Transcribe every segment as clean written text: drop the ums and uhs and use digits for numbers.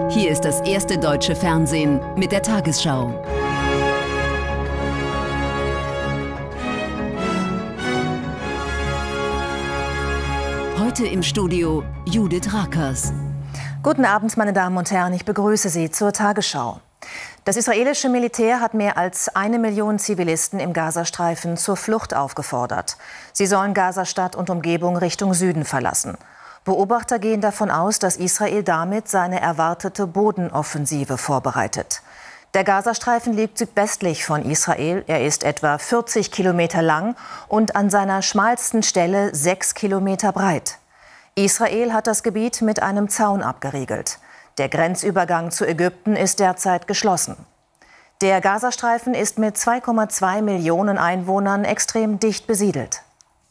Hier ist das erste deutsche Fernsehen mit der Tagesschau. Heute im Studio Judith Rakers. Guten Abend, meine Damen und Herren, ich begrüße Sie zur Tagesschau. Das israelische Militär hat mehr als 1 Million Zivilisten im Gazastreifen zur Flucht aufgefordert. Sie sollen Gazastadt und Umgebung Richtung Süden verlassen. Beobachter gehen davon aus, dass Israel damit seine erwartete Bodenoffensive vorbereitet. Der Gazastreifen liegt südwestlich von Israel. Er ist etwa 40 Kilometer lang und an seiner schmalsten Stelle 6 Kilometer breit. Israel hat das Gebiet mit einem Zaun abgeriegelt. Der Grenzübergang zu Ägypten ist derzeit geschlossen. Der Gazastreifen ist mit 2,2 Millionen Einwohnern extrem dicht besiedelt.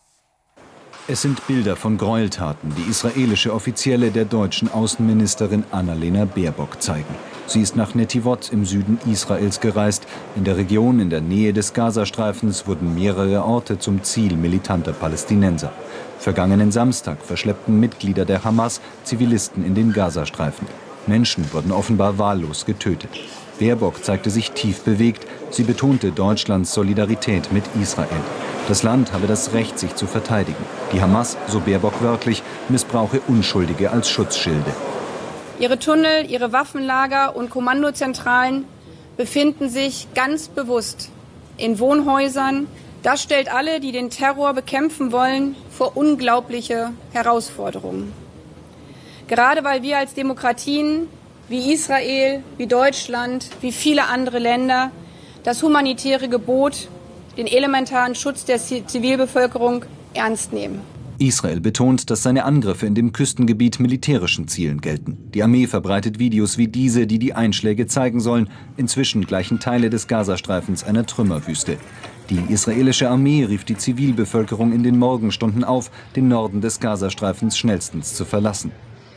Es sind Bilder von Gräueltaten, die israelische Offizielle der deutschen Außenministerin Annalena Baerbock zeigen. Sie ist nach Netivot im Süden Israels gereist. In der Region in der Nähe des Gazastreifens wurden mehrere Orte zum Ziel militanter Palästinenser. Vergangenen Samstag verschleppten Mitglieder der Hamas Zivilisten in den Gazastreifen. Menschen wurden offenbar wahllos getötet. Baerbock zeigte sich tief bewegt. Sie betonte Deutschlands Solidarität mit Israel. Das Land habe das Recht, sich zu verteidigen. Die Hamas, so Baerbock wörtlich, missbrauche Unschuldige als Schutzschilde. Ihre Tunnel, ihre Waffenlager und Kommandozentralen befinden sich ganz bewusst in Wohnhäusern. Das stellt alle, die den Terror bekämpfen wollen, vor unglaubliche Herausforderungen. Gerade weil wir als Demokratien wie Israel, wie Deutschland, wie viele andere Länder das humanitäre Gebot, den elementaren Schutz der Zivilbevölkerung ernst nehmen. Israel betont, dass seine Angriffe in dem Küstengebiet militärischen Zielen gelten. Die Armee verbreitet Videos wie diese, die die Einschläge zeigen sollen. Inzwischen gleichen Teile des Gazastreifens einer Trümmerwüste. Die israelische Armee rief die Zivilbevölkerung in den Morgenstunden auf, den Norden des Gazastreifens schnellstens zu verlassen.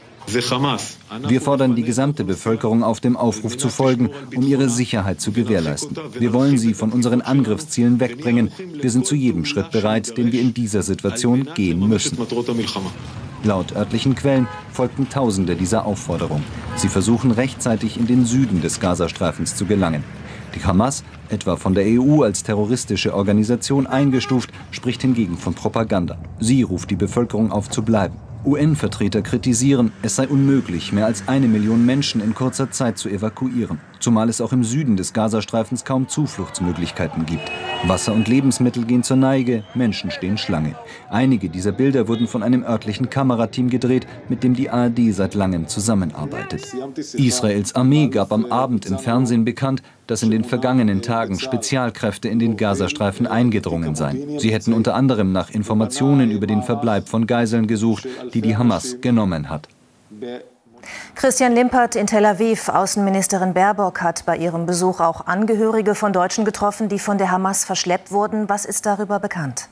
Wir fordern die gesamte Bevölkerung auf, dem Aufruf zu folgen, um ihre Sicherheit zu gewährleisten. Wir wollen sie von unseren Angriffszielen wegbringen. Wir sind zu jedem Schritt bereit, den wir in dieser Situation gehen müssen. Laut örtlichen Quellen folgten Tausende dieser Aufforderung. Sie versuchen rechtzeitig in den Süden des Gazastreifens zu gelangen. Die Hamas, etwa von der EU als terroristische Organisation eingestuft, spricht hingegen von Propaganda. Sie ruft die Bevölkerung auf, zu bleiben. UN-Vertreter kritisieren, es sei unmöglich, mehr als 1 Million Menschen in kurzer Zeit zu evakuieren. Zumal es auch im Süden des Gazastreifens kaum Zufluchtsmöglichkeiten gibt. Wasser und Lebensmittel gehen zur Neige, Menschen stehen Schlange. Einige dieser Bilder wurden von einem örtlichen Kamerateam gedreht, mit dem die ARD seit langem zusammenarbeitet. Israels Armee gab am Abend im Fernsehen bekannt, dass in den vergangenen Tagen Spezialkräfte in den Gazastreifen eingedrungen seien. Sie hätten unter anderem nach Informationen über den Verbleib von Geiseln gesucht, die die Hamas genommen hat. Christian Limpert in Tel Aviv. Außenministerin Baerbock hat bei ihrem Besuch auch Angehörige von Deutschen getroffen, die von der Hamas verschleppt wurden. Was ist darüber bekannt?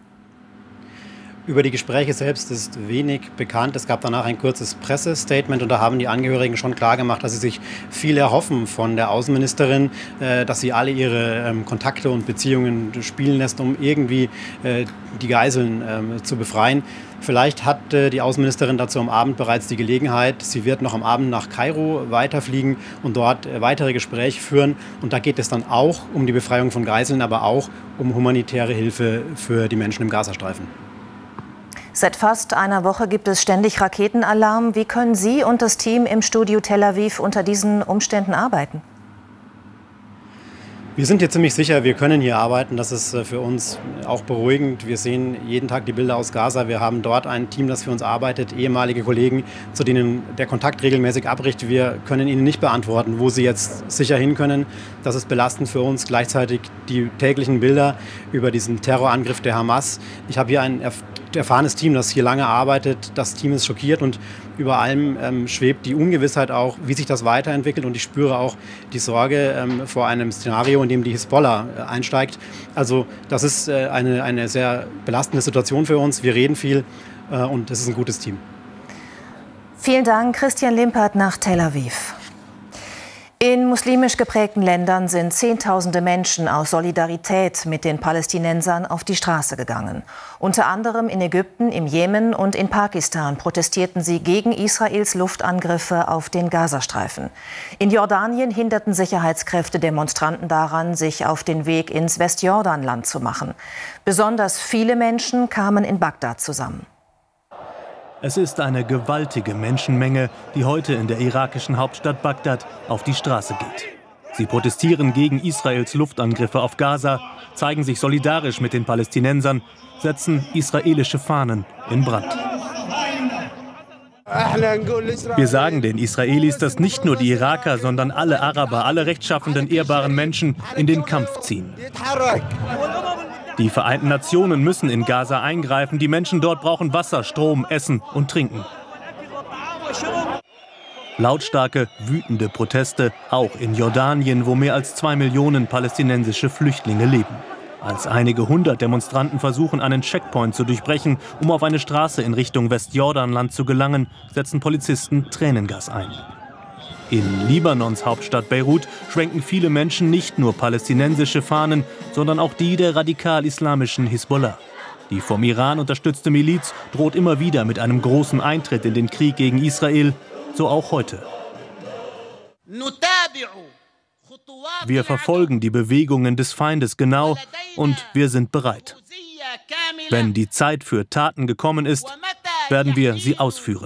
Über die Gespräche selbst ist wenig bekannt. Es gab danach ein kurzes Pressestatement und da haben die Angehörigen schon klargemacht, dass sie sich viel erhoffen von der Außenministerin, dass sie alle ihre Kontakte und Beziehungen spielen lässt, um irgendwie die Geiseln zu befreien. Vielleicht hat die Außenministerin dazu am Abend bereits die Gelegenheit. Sie wird noch am Abend nach Kairo weiterfliegen und dort weitere Gespräche führen. Und da geht es dann auch um die Befreiung von Geiseln, aber auch um humanitäre Hilfe für die Menschen im Gazastreifen. Seit fast einer Woche gibt es ständig Raketenalarm. Wie können Sie und das Team im Studio Tel Aviv unter diesen Umständen arbeiten? Wir sind hier ziemlich sicher, wir können hier arbeiten. Das ist für uns auch beruhigend. Wir sehen jeden Tag die Bilder aus Gaza. Wir haben dort ein Team, das für uns arbeitet, ehemalige Kollegen, zu denen der Kontakt regelmäßig abbricht. Wir können ihnen nicht beantworten, wo sie jetzt sicher hin können. Das ist belastend für uns. Gleichzeitig die täglichen Bilder über diesen Terrorangriff der Hamas. Ich habe hier ein erfahrenes Team, das hier lange arbeitet. Das Team ist schockiert und über allem schwebt die Ungewissheit auch, wie sich das weiterentwickelt. Und ich spüre auch die Sorge vor einem Szenario, in dem die Hisbollah einsteigt. Also das ist eine sehr belastende Situation für uns. Wir reden viel und es ist ein gutes Team. Vielen Dank, Christian Limpert nach Tel Aviv. In muslimisch geprägten Ländern sind Zehntausende Menschen aus Solidarität mit den Palästinensern auf die Straße gegangen. Unter anderem in Ägypten, im Jemen und in Pakistan protestierten sie gegen Israels Luftangriffe auf den Gazastreifen. In Jordanien hinderten Sicherheitskräfte Demonstranten daran, sich auf den Weg ins Westjordanland zu machen. Besonders viele Menschen kamen in Bagdad zusammen. Es ist eine gewaltige Menschenmenge, die heute in der irakischen Hauptstadt Bagdad auf die Straße geht. Sie protestieren gegen Israels Luftangriffe auf Gaza, zeigen sich solidarisch mit den Palästinensern, setzen israelische Fahnen in Brand. Wir sagen den Israelis, dass nicht nur die Iraker, sondern alle Araber, alle rechtschaffenden, ehrbaren Menschen in den Kampf ziehen. Die Vereinten Nationen müssen in Gaza eingreifen. Die Menschen dort brauchen Wasser, Strom, Essen und Trinken. Lautstarke, wütende Proteste, auch in Jordanien, wo mehr als 2 Millionen palästinensische Flüchtlinge leben. Als einige hundert Demonstranten versuchen, einen Checkpoint zu durchbrechen, um auf eine Straße in Richtung Westjordanland zu gelangen, setzen Polizisten Tränengas ein. In Libanons Hauptstadt Beirut schwenken viele Menschen nicht nur palästinensische Fahnen, sondern auch die der radikal-islamischen Hisbollah. Die vom Iran unterstützte Miliz droht immer wieder mit einem großen Eintritt in den Krieg gegen Israel, so auch heute. Wir verfolgen die Bewegungen des Feindes genau und wir sind bereit. Wenn die Zeit für Taten gekommen ist, werden wir sie ausführen.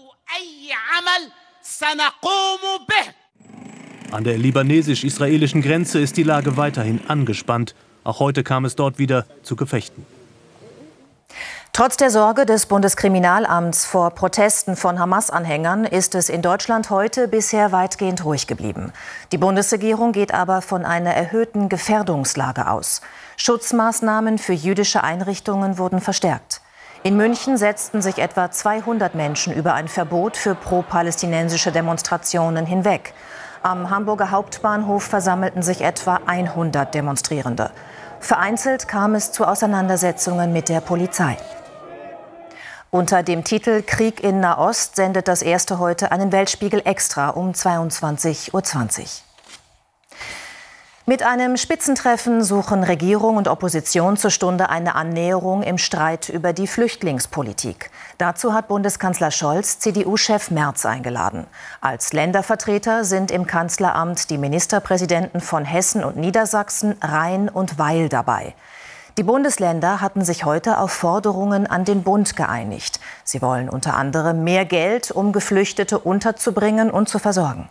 An der libanesisch-israelischen Grenze ist die Lage weiterhin angespannt. Auch heute kam es dort wieder zu Gefechten. Trotz der Sorge des Bundeskriminalamts vor Protesten von Hamas-Anhängern ist es in Deutschland heute bisher weitgehend ruhig geblieben. Die Bundesregierung geht aber von einer erhöhten Gefährdungslage aus. Schutzmaßnahmen für jüdische Einrichtungen wurden verstärkt. In München setzten sich etwa 200 Menschen über ein Verbot für pro-palästinensische Demonstrationen hinweg. Am Hamburger Hauptbahnhof versammelten sich etwa 100 Demonstrierende. Vereinzelt kam es zu Auseinandersetzungen mit der Polizei. Unter dem Titel Krieg in Nahost sendet das Erste heute einen Weltspiegel Extra um 22:20 Uhr. Mit einem Spitzentreffen suchen Regierung und Opposition zur Stunde eine Annäherung im Streit über die Flüchtlingspolitik. Dazu hat Bundeskanzler Scholz CDU-Chef Merz eingeladen. Als Ländervertreter sind im Kanzleramt die Ministerpräsidenten von Hessen und Niedersachsen, Rhein und Weil dabei. Die Bundesländer hatten sich heute auf Forderungen an den Bund geeinigt. Sie wollen unter anderem mehr Geld, um Geflüchtete unterzubringen und zu versorgen.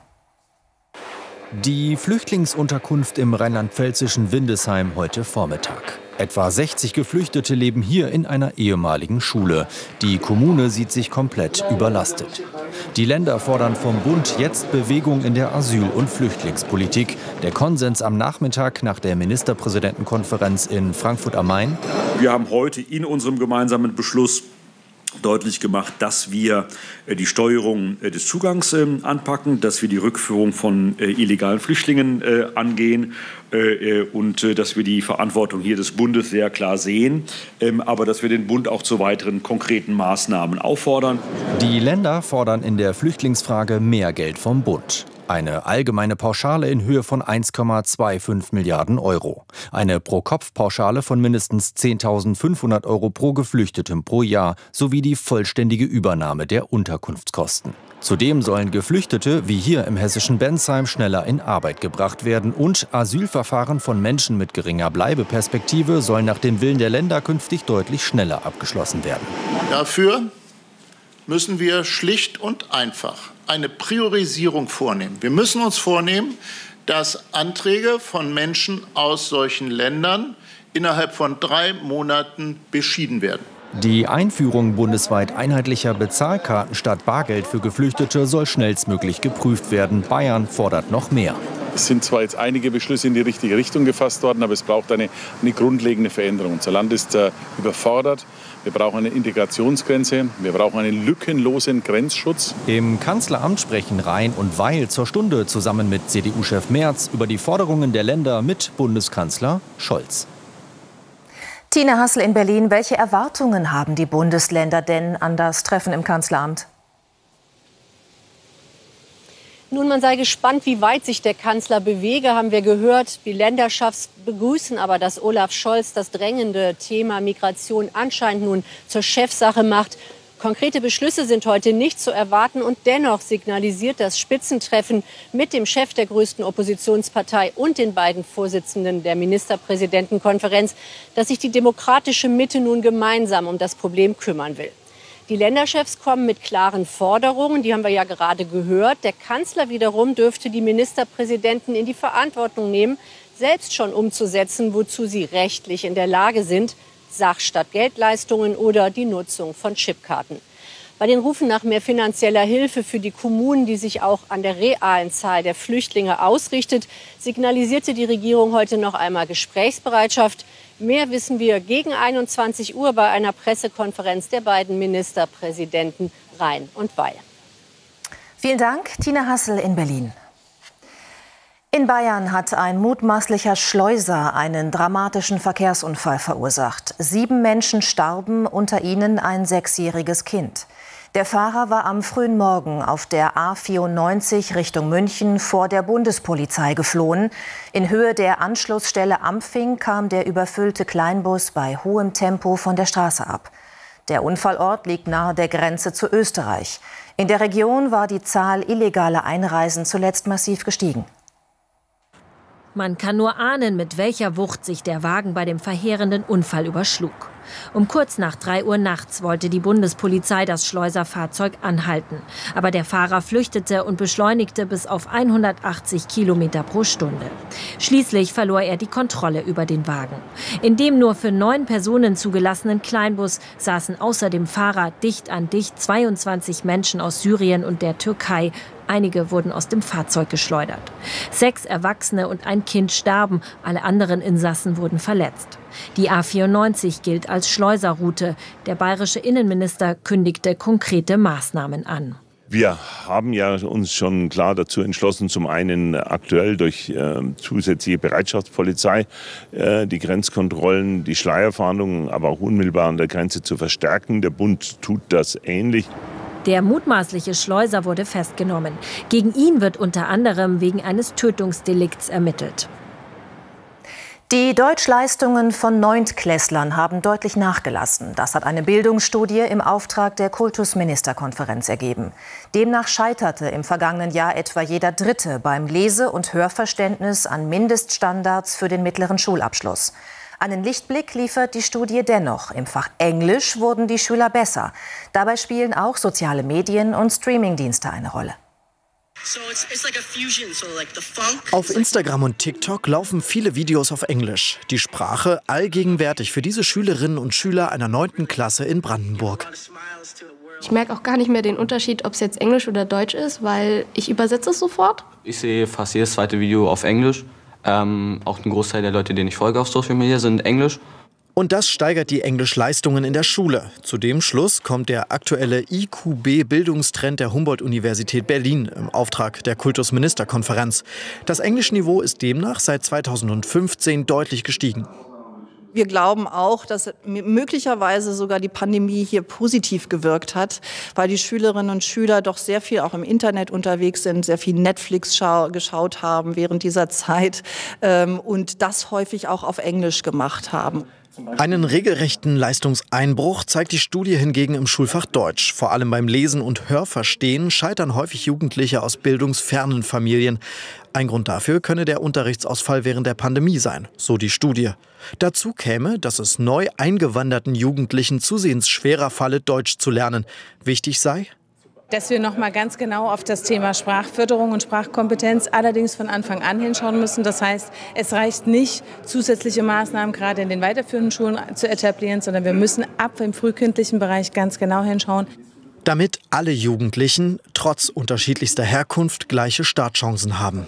Die Flüchtlingsunterkunft im rheinland-pfälzischen Windesheim heute Vormittag. Etwa 60 Geflüchtete leben hier in einer ehemaligen Schule. Die Kommune sieht sich komplett überlastet. Die Länder fordern vom Bund jetzt Bewegung in der Asyl- und Flüchtlingspolitik. Der Konsens am Nachmittag nach der Ministerpräsidentenkonferenz in Frankfurt am Main. Wir haben heute in unserem gemeinsamen Beschluss deutlich gemacht, dass wir die Steuerung des Zugangs anpacken, dass wir die Rückführung von illegalen Flüchtlingen angehen und dass wir die Verantwortung hier des Bundes sehr klar sehen, aber dass wir den Bund auch zu weiteren konkreten Maßnahmen auffordern. Die Länder fordern in der Flüchtlingsfrage mehr Geld vom Bund. Eine allgemeine Pauschale in Höhe von 1,25 Milliarden Euro. Eine Pro-Kopf-Pauschale von mindestens 10.500 Euro pro Geflüchteten pro Jahr sowie die vollständige Übernahme der Unterkunftskosten. Zudem sollen Geflüchtete, wie hier im hessischen Bensheim, schneller in Arbeit gebracht werden und Asylverfahren von Menschen mit geringer Bleibeperspektive sollen nach dem Willen der Länder künftig deutlich schneller abgeschlossen werden. Dafür müssen wir schlicht und einfach eine Priorisierung vornehmen. Wir müssen uns vornehmen, dass Anträge von Menschen aus solchen Ländern innerhalb von 3 Monaten beschieden werden. Die Einführung bundesweit einheitlicher Bezahlkarten statt Bargeld für Geflüchtete soll schnellstmöglich geprüft werden. Bayern fordert noch mehr. Es sind zwar jetzt einige Beschlüsse in die richtige Richtung gefasst worden, aber es braucht eine grundlegende Veränderung. Unser Land ist überfordert. Wir brauchen eine Integrationsgrenze. Wir brauchen einen lückenlosen Grenzschutz. Im Kanzleramt sprechen Rhein und Weil zur Stunde zusammen mit CDU-Chef Merz über die Forderungen der Länder mit Bundeskanzler Scholz. Tina Hassel in Berlin, welche Erwartungen haben die Bundesländer denn an das Treffen im Kanzleramt? Nun, man sei gespannt, wie weit sich der Kanzler bewege, haben wir gehört. Die Länderchefs begrüßen aber, dass Olaf Scholz das drängende Thema Migration anscheinend nun zur Chefsache macht. Konkrete Beschlüsse sind heute nicht zu erwarten und dennoch signalisiert das Spitzentreffen mit dem Chef der größten Oppositionspartei und den beiden Vorsitzenden der Ministerpräsidentenkonferenz, dass sich die demokratische Mitte nun gemeinsam um das Problem kümmern will. Die Länderchefs kommen mit klaren Forderungen, die haben wir ja gerade gehört. Der Kanzler wiederum dürfte die Ministerpräsidenten in die Verantwortung nehmen, selbst schon umzusetzen, wozu sie rechtlich in der Lage sind. Sach- statt Geldleistungen oder die Nutzung von Chipkarten. Bei den Rufen nach mehr finanzieller Hilfe für die Kommunen, die sich auch an der realen Zahl der Flüchtlinge ausrichtet, signalisierte die Regierung heute noch einmal Gesprächsbereitschaft. Mehr wissen wir gegen 21 Uhr bei einer Pressekonferenz der beiden Ministerpräsidenten Rhein und Weil. Vielen Dank, Tina Hassel in Berlin. In Bayern hat ein mutmaßlicher Schleuser einen dramatischen Verkehrsunfall verursacht. 7 Menschen starben, unter ihnen ein 6-jähriges Kind. Der Fahrer war am frühen Morgen auf der A94 Richtung München vor der Bundespolizei geflohen. In Höhe der Anschlussstelle Ampfing kam der überfüllte Kleinbus bei hohem Tempo von der Straße ab. Der Unfallort liegt nahe der Grenze zu Österreich. In der Region war die Zahl illegaler Einreisen zuletzt massiv gestiegen. Man kann nur ahnen, mit welcher Wucht sich der Wagen bei dem verheerenden Unfall überschlug. Um kurz nach 3 Uhr nachts wollte die Bundespolizei das Schleuserfahrzeug anhalten. Aber der Fahrer flüchtete und beschleunigte bis auf 180 Kilometer pro Stunde. Schließlich verlor er die Kontrolle über den Wagen. In dem nur für 9 Personen zugelassenen Kleinbus saßen außer dem Fahrer dicht an dicht 22 Menschen aus Syrien und der Türkei. Einige wurden aus dem Fahrzeug geschleudert. 6 Erwachsene und ein Kind starben, alle anderen Insassen wurden verletzt. Die A94 gilt als Schleuserroute. Der bayerische Innenminister kündigte konkrete Maßnahmen an. Wir haben ja uns schon klar dazu entschlossen, zum einen aktuell durch zusätzliche Bereitschaftspolizei die Grenzkontrollen, die Schleierfahndungen, aber auch unmittelbar an der Grenze zu verstärken. Der Bund tut das ähnlich. Der mutmaßliche Schleuser wurde festgenommen. Gegen ihn wird unter anderem wegen eines Tötungsdelikts ermittelt. Die Deutschleistungen von Neuntklässlern haben deutlich nachgelassen. Das hat eine Bildungsstudie im Auftrag der Kultusministerkonferenz ergeben. Demnach scheiterte im vergangenen Jahr etwa jeder Dritte beim Lese- und Hörverständnis an Mindeststandards für den mittleren Schulabschluss. Einen Lichtblick liefert die Studie dennoch. Im Fach Englisch wurden die Schüler besser. Dabei spielen auch soziale Medien und Streamingdienste eine Rolle. Auf Instagram und TikTok laufen viele Videos auf Englisch. Die Sprache allgegenwärtig für diese Schülerinnen und Schüler einer 9. Klasse in Brandenburg. Ich merke auch gar nicht mehr den Unterschied, ob es jetzt Englisch oder Deutsch ist, weil ich übersetze es sofort. Ich sehe fast jedes zweite Video auf Englisch. Auch ein Großteil der Leute, denen ich folge auf Social Media, sind Englisch. Und das steigert die Englischleistungen in der Schule. Zu dem Schluss kommt der aktuelle IQB-Bildungstrend der Humboldt-Universität Berlin im Auftrag der Kultusministerkonferenz. Das Englischniveau ist demnach seit 2015 deutlich gestiegen. Wir glauben auch, dass möglicherweise sogar die Pandemie hier positiv gewirkt hat, weil die Schülerinnen und Schüler doch sehr viel auch im Internet unterwegs sind, sehr viel Netflix geschaut haben während dieser Zeit und das häufig auch auf Englisch gemacht haben. Einen regelrechten Leistungseinbruch zeigt die Studie hingegen im Schulfach Deutsch. Vor allem beim Lesen und Hörverstehen scheitern häufig Jugendliche aus bildungsfernen Familien. Ein Grund dafür könne der Unterrichtsausfall während der Pandemie sein, so die Studie. Dazu käme, dass es neu eingewanderten Jugendlichen zusehends schwerer falle, Deutsch zu lernen. Wichtig sei, dass wir noch mal ganz genau auf das Thema Sprachförderung und Sprachkompetenz allerdings von Anfang an hinschauen müssen. Das heißt, es reicht nicht, zusätzliche Maßnahmen gerade in den weiterführenden Schulen zu etablieren, sondern wir müssen ab dem frühkindlichen Bereich ganz genau hinschauen. Damit alle Jugendlichen trotz unterschiedlichster Herkunft gleiche Startchancen haben.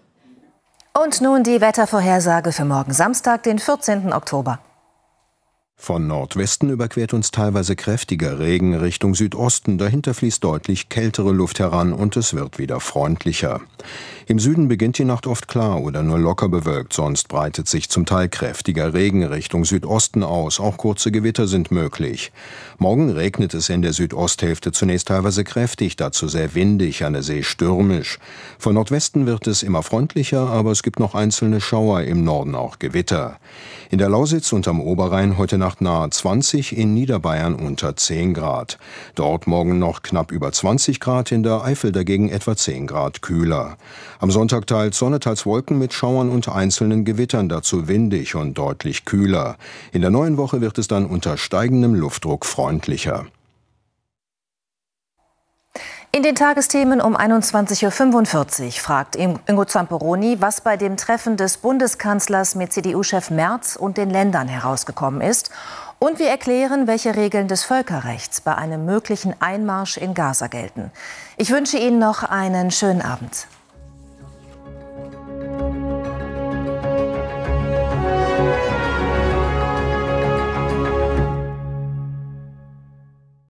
Und nun die Wettervorhersage für morgen Samstag, den 14. Oktober. Von Nordwesten überquert uns teilweise kräftiger Regen Richtung Südosten. Dahinter fließt deutlich kältere Luft heran und es wird wieder freundlicher. Im Süden beginnt die Nacht oft klar oder nur locker bewölkt, sonst breitet sich zum Teil kräftiger Regen Richtung Südosten aus. Auch kurze Gewitter sind möglich. Morgen regnet es in der Südosthälfte zunächst teilweise kräftig, dazu sehr windig, an der See stürmisch. Von Nordwesten wird es immer freundlicher, aber es gibt noch einzelne Schauer, im Norden auch Gewitter. In der Lausitz und am Oberrhein heute Nacht nahe 20, in Niederbayern unter 10 Grad. Dort morgen noch knapp über 20 Grad, in der Eifel dagegen etwa 10 Grad kühler. Am Sonntag teils Sonne, teils Wolken mit Schauern und einzelnen Gewittern, dazu windig und deutlich kühler. In der neuen Woche wird es dann unter steigendem Luftdruck freundlicher. In den Tagesthemen um 21.45 Uhr fragt Ingo Zamperoni, was bei dem Treffen des Bundeskanzlers mit CDU-Chef Merz und den Ländern herausgekommen ist. Und wir erklären, welche Regeln des Völkerrechts bei einem möglichen Einmarsch in Gaza gelten. Ich wünsche Ihnen noch einen schönen Abend.